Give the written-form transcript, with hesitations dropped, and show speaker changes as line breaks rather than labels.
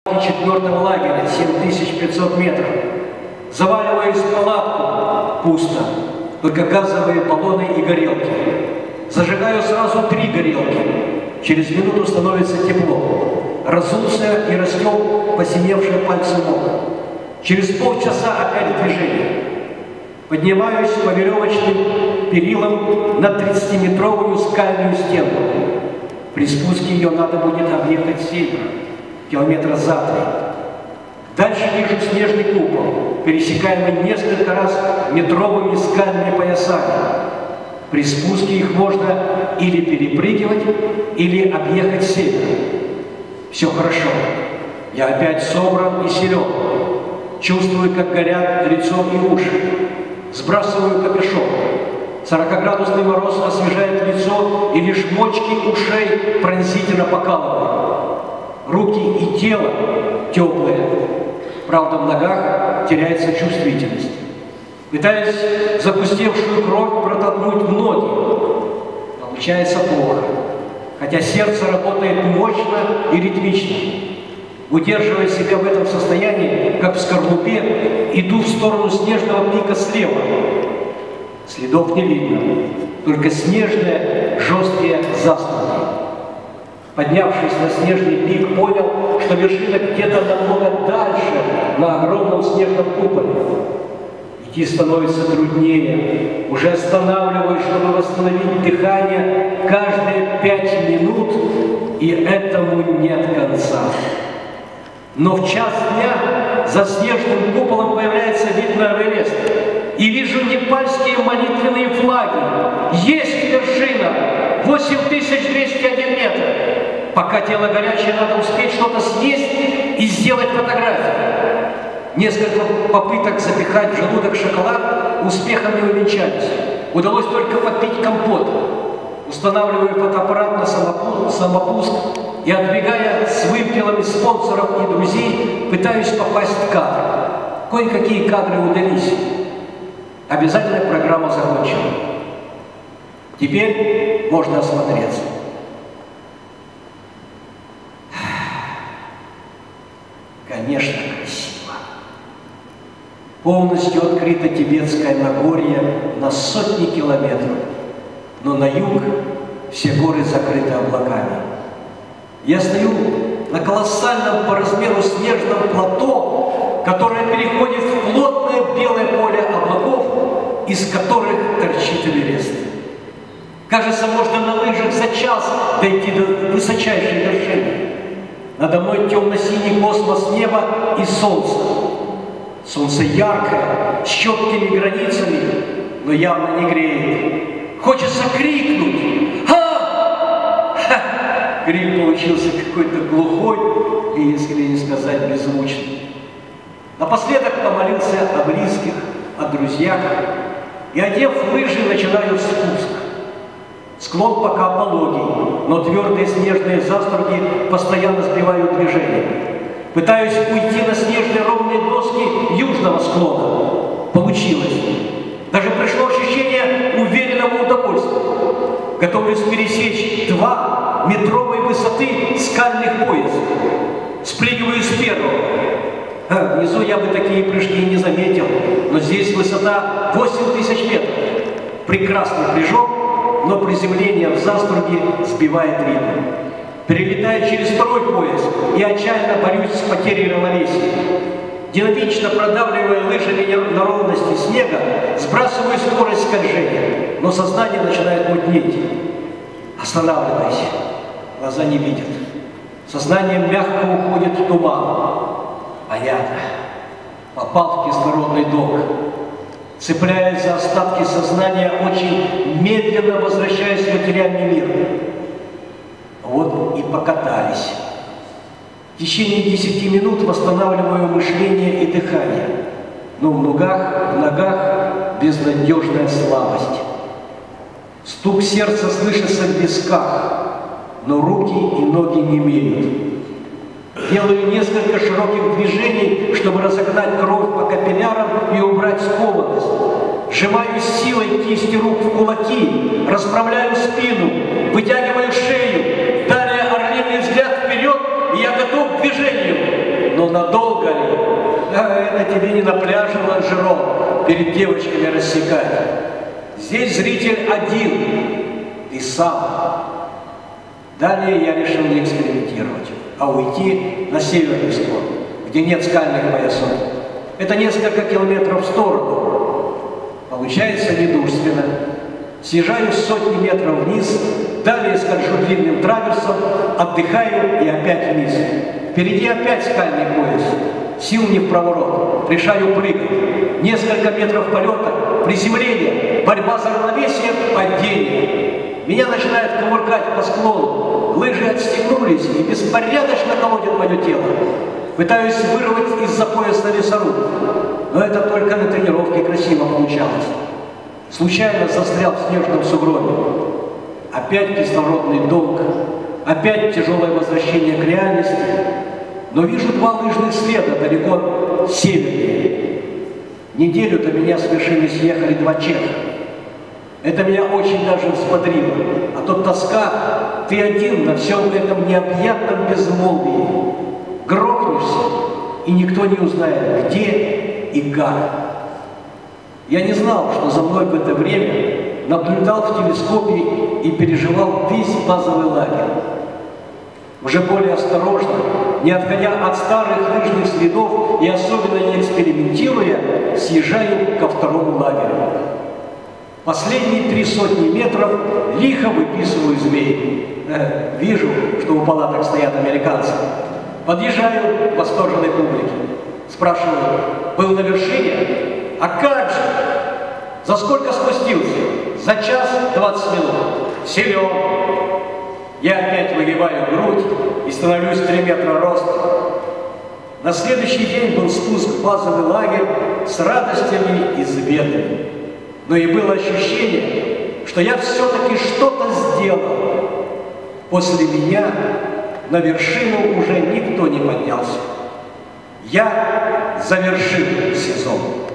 4-го лагеря, 7500 метров. Заваливаюсь в палатку, пусто, только газовые баллоны и горелки. Зажигаю сразу 3 горелки. Через минуту становится тепло. Разулся и растел посиневшие пальцы ног. Через полчаса опять движение. Поднимаюсь по веревочным перилам на 30-метровую скальную стену. При спуске ее надо будет объехать север, километра за 3. Дальше вижу снежный купол, пересекаемый несколько раз метровыми скальными поясами. При спуске их можно или перепрыгивать, или объехать север. Все хорошо. Я опять собран и силен. Чувствую, как горят лицо и уши. Сбрасываю капюшон. 40-градусный мороз освежает лицо, и лишь мочки ушей пронзительно покалывают. Руки и тело теплые. Правда, в ногах теряется чувствительность. Пытаюсь запустевшую кровь протолкнуть в ноги. Получается плохо, хотя сердце работает мощно и ритмично. Удерживая себя в этом состоянии, как в скорлупе, иду в сторону снежного пика слева. Следов не видно, только снежные жесткие заступы. Поднявшись на снежный пик, понял, что вершина где-то намного дальше, на огромном снежном куполе. Идти становится труднее. Уже останавливаюсь, чтобы восстановить дыхание каждые 5 минут, и этому нет конца. Но в час дня за снежным куполом появляется вид на Эверест. И вижу непальские молитвенные флаги. Есть вершина! 8201 метр. Пока тело горячее, надо успеть что-то съесть и сделать фотографию. Несколько попыток запихать в желудок шоколад успехом не увенчались. Удалось только попить компот. Устанавливаю фотоаппарат на самопуск и, отбегая с вымпелами спонсоров и друзей, пытаюсь попасть в кадр. Кое-какие кадры удались. Обязательная программа закончена. Теперь можно осмотреться. Конечно, красиво. Полностью открыто Тибетское Нагорье на сотни километров, но на юг все горы закрыты облаками. Я стою на колоссальном по размеру снежном плато, которое переходит в плотное белое поле облаков, из которых торчит Эверест. Кажется, можно на лыжах за час дойти до высочайшей вершины. Надо мной темно-синий космос неба и солнце. Солнце яркое, с четкими границами, но явно не греет. Хочется крикнуть. «Ха!» Ха! Крик получился какой-то глухой и, если не сказать, беззвучный. Напоследок помолился о близких, о друзьях и, одев лыжи, начинаю спуск. Склон пока пологий, но твердые снежные заструги постоянно сбивают движение. Пытаюсь уйти на снежные ровные доски южного склона. Получилось. Даже пришло ощущение уверенного удовольствия. Готовлюсь пересечь 2 метровой высоты скальных поясов. Спрыгиваю с первого. Внизу я бы такие прыжки не заметил, но здесь высота 8000 метров. Прекрасный прыжок, но приземление в заструге сбивает ритм. Перелетаю через 2-й пояс и отчаянно борюсь с потерей равновесия. Динамично продавливая лыжами на ровности снега, сбрасываю скорость скольжения, но сознание начинает мутнеть. Останавливайся. Глаза не видят. Сознание мягко уходит в туман. Понятно. Попал в кислородный док. Цепляясь за остатки сознания, очень медленно возвращаясь в материальный мир. Вот и покатались. В течение 10 минут восстанавливаю мышление и дыхание. Но в ногах безнадежная слабость. Стук сердца слышится в висках, но руки и ноги немеют. Делаю несколько широких движений, чтобы разогнать кровь по капиллярам и убрать скованность. Сжимаю силой кисти рук в кулаки, расправляю спину, вытягиваю шею. Далее орлиный взгляд вперед, и я готов к движению. но надолго ли? Это тебе не на пляже Ланжерон перед девочками рассекать. Здесь зритель один, ты сам. Далее я решил не экспериментировать, а уйти на северный склон, где нет скальных поясов. Это несколько километров в сторону. Получается недурственно. Съезжаю сотни метров вниз, далее скольжу длинным траверсом, отдыхаю и опять вниз. Впереди опять скальный пояс. Сил не в проворот. Решаю прыгать. Несколько метров полета, приземление, борьба за равновесие, падение. Меня начинает кувыркать по склону. Лыжи отстегнулись и беспорядочно колотят мое тело. Пытаюсь вырвать из-за пояса лесоруб, но это только на тренировке красиво получалось. Случайно застрял в снежном сугробе. Опять кислородный долг, опять тяжелое возвращение к реальности, но вижу два лыжных следа далеко севернее. Неделю до меня с вершины съехали два чеха. Это меня очень даже взбодрило, а то тоска, ты один на всем этом необъятном безмолвии. Грохнешься, и никто не узнает, где и как. Я не знал, что за мной в это время наблюдал в телескопе и переживал весь базовый лагерь. Уже более осторожно, не отходя от старых лыжных следов и особенно не экспериментируя, съезжаю ко второму лагерю. Последние 300 метров лихо выписываю змей. Вижу, что у палаток стоят американцы. Подъезжаю к восторженной публике. Спрашиваю, был на вершине? А как же? За сколько спустился? За час 20 минут. Силен. Я опять выгибаю грудь и становлюсь 3 метра роста. На следующий день был спуск в базовый лагерь с радостями и с бедами. Но и было ощущение, что я все-таки что-то сделал. После меня на вершину уже никто не поднялся. Я завершил сезон.